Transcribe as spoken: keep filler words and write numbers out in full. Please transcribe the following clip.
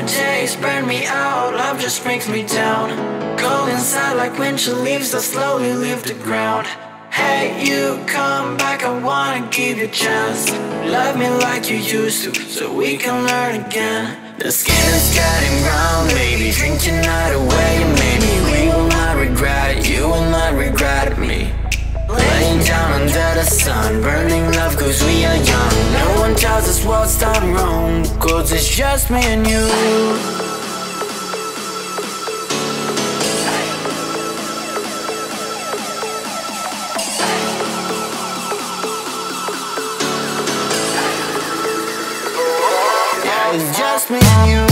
days burn me out, love just brings me down. Go inside like winter leaves that slowly leave the ground. Hey, you come back, I wanna give you a chance. Love me like you used to, so we can learn again. The skin is getting brown, baby, drink your night away. And maybe we will not regret it, you will not regret me. Laying down under the sun, burning love cause we are young. No one tells us what's done wrong, cause it's just me and you. It's just me and you.